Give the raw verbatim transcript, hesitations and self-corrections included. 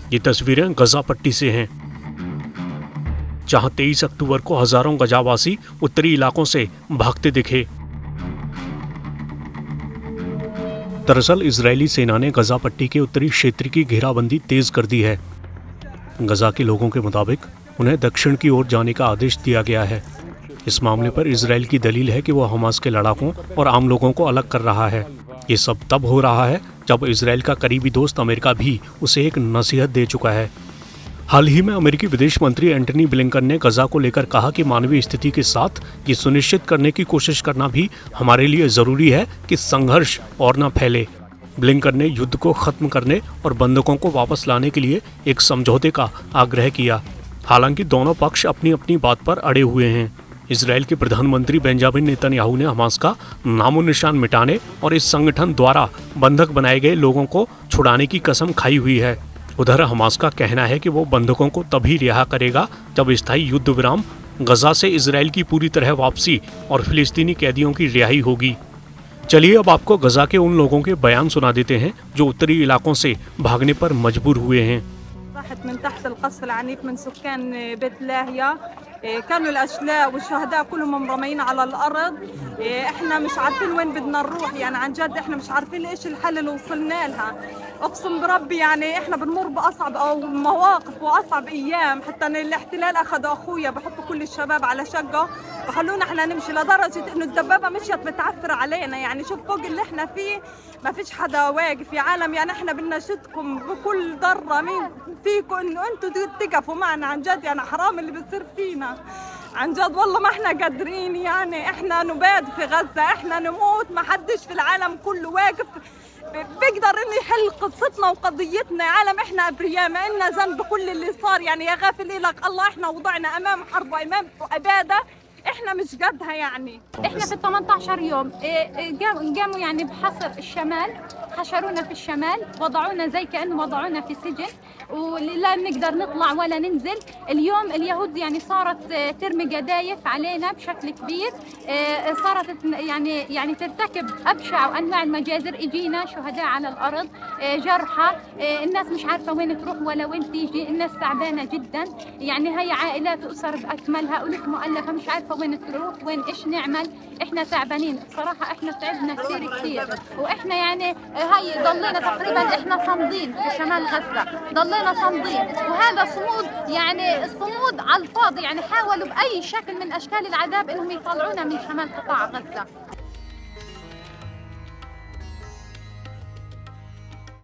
ये तस्वीरें गजा पट्टी से हैं, जहां तेईस अक्टूबर को हजारों गजावासी उत्तरी इलाकों से भागते दिखे। दरअसल इजरायली सेना ने गजा पट्टी के उत्तरी क्षेत्र की घेराबंदी तेज कर दी है। गजा के लोगों के मुताबिक उन्हें दक्षिण की ओर जाने का आदेश दिया गया है। इस मामले पर इजरायल की दलील है कि वो हमास के लड़ाकों और आम लोगों को अलग कर रहा है। ये सब तब हो रहा है जब इजरायल का करीबी दोस्त अमेरिका भी उसे एक नसीहत दे चुका है। हाल ही में अमेरिकी विदेश मंत्री एंटनी ब्लिंकन ने गजा को लेकर कहा कि मानवीय स्थिति के साथ ये सुनिश्चित करने की कोशिश करना भी हमारे लिए जरूरी है कि संघर्ष और न फैले। ब्लिंकन ने युद्ध को खत्म करने और बंधकों को वापस लाने के लिए एक समझौते का आग्रह किया। हालांकि दोनों पक्ष अपनी अपनी बात पर अड़े हुए हैं। इजरायल के प्रधानमंत्री बेंजामिन नेतन्याहू ने हमास का नामो निशान मिटाने और इस संगठन द्वारा बंधक बनाए गए लोगों को छुड़ाने की कसम खाई हुई है। उधर हमास का कहना है कि वो बंधकों को तभी रिहा करेगा जब स्थायी युद्ध विराम, गजा से इजरायल की पूरी तरह वापसी और फिलिस्तीनी कैदियों की रिहाई होगी। चलिए अब आपको गजा के उन लोगों के बयान सुना देते हैं जो उत्तरी इलाकों से भागने पर मजबूर हुए हैं। من تحت القصف العنيف من سكان بيت لاهيا كانوا الاشلاء والشهداء كلهم مرميين على الارض. احنا مش عارفين وين بدنا نروح، يعني عن جد احنا مش عارفين ايش الحل اللي وصلنا لها. اقسم بربي يعني احنا بنمر باصعب او مواقف واصعب ايام، حتى الاحتلال اخذ اخويا بحطوا كل الشباب على شقه وخلونا احنا نمشي، لدرجه انه الدبابه مشيت متعفره علينا. يعني شوف فوق اللي احنا فيه ما فيش حدا واقف يا عالم. يعني احنا بنناشدكم بكل ضره مين فيكم انه انتم تقفوا معنا، عن جد يعني حرام اللي بيصير فينا، عن جد والله ما احنا قادرين. يعني احنا نبات في غزه، احنا نموت، ما حدش في العالم كله واقف بيقدر انه يحل قصتنا وقضيتنا. يا عالم احنا ابرياء، ما لنا ذنب بكل اللي صار. يعني يا غافل إلك الله، احنا وضعنا امام حرب وامام اباده احنا مش قدها. يعني احنا في ثمانية عشر يوم قاموا يعني بحصر الشمال، حشرونا في الشمال، وضعونا زي كأنه وضعونا في سجن ولا بنقدر نطلع ولا ننزل. اليوم اليهود يعني صارت ترمي قذايف علينا بشكل كبير، صارت يعني يعني ترتكب ابشع وانواع المجازر. اجينا شهداء على الارض، جرحى، الناس مش عارفه وين تروح ولا وين تيجي، الناس تعبانه جدا. يعني هي عائلات واسر باكملها، الوف مؤلفه مش عارفه وين تروح وين ايش نعمل. احنا تعبانين بصراحه، احنا تعبنا كثير كثير. واحنا يعني هاي ضلينا تقريبا احنا صامدين في شمال غزه، ضلينا صامدين، وهذا صمود يعني الصمود على الفاضي. يعني حاولوا باي شكل من اشكال العذاب انهم يطلعونا من شمال قطاع غزه.